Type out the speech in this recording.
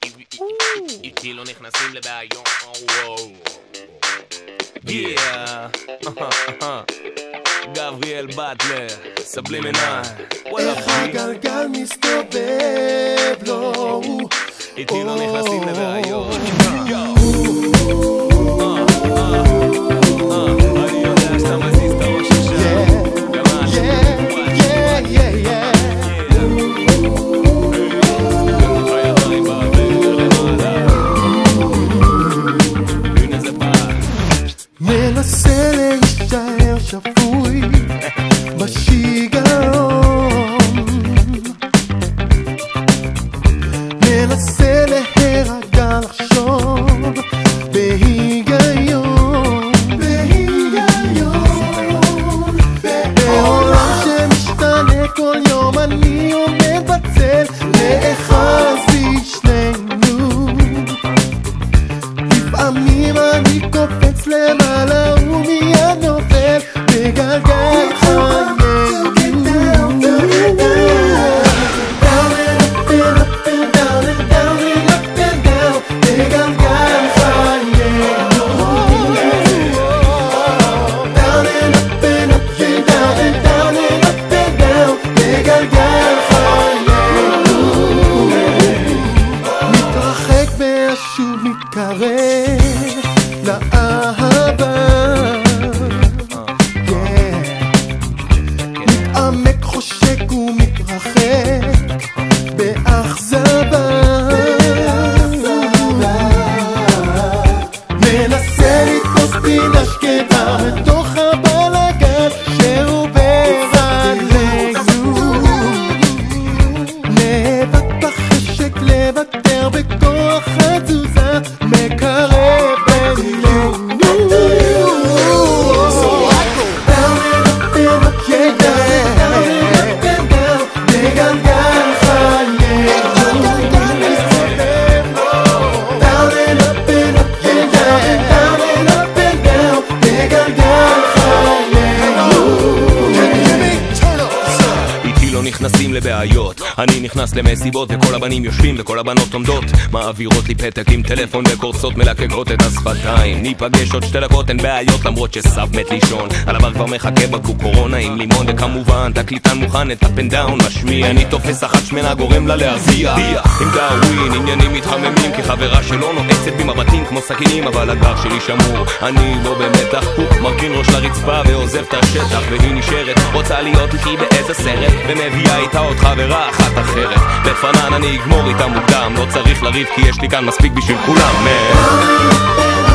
איתי לא נכנסים לבעיות. גבריאל באטלר, סבלימינל. איך הגלגל מסתובב לו, איתי לא נכנסים לבעיות. אני יודע שאתה מזיז את הראש עכשיו. מנסה להישאר שפוי בשיגעון, מנסה להירגע לחשוב בהיגיון, בעולם שמשתנה כל יום אני עומד בצל לאחז בשנינו, לפעמים אני קופץ למעלה ומיד נופל בגלגל חיינו. מתרחק והשוב מתקרב לאהבה, מתעמק חושק ומתרחק באכזבה, מנסה לתפוס פינה שקטה בתוך הבלגן שהוא ברעינו, נאבק בחשק לוותר בכוח התזוזה, מקרב בינינו. נכנסים לבעיות, אני נכנס למסיבות וכל הבנים יושבים וכל הבנות עומדות, מעבירות לי פתק עם טלפון וקורסות מלקקות את השפתיים. ניפגש עוד 2 דקות, אין בעיות למרות שסב מת לישון, על הבר כבר מחכה בקבוק קורונה עם לימון, וכמובן תקליטן מוכן את אפ אנד דאון משמיע. אני תופס אחת שמנה גורם לה להרזיע עם דאווין, עניינים מתחממים כי חברה שלו נועצת במבטים כמו סכינים, אבל הגר שלי שמור, אני לא במתח, הוא מרכין ראש לרצפה ועוזב את השטח, והיא נשארת רוצה להיות איתי באיזה סרט ומביאה איתה עוד חברה אחת אחרת. בפנן אני אגמור איתה מוקדם, לא צריך לריב כי יש לי כאן מספיק בשביל כולם.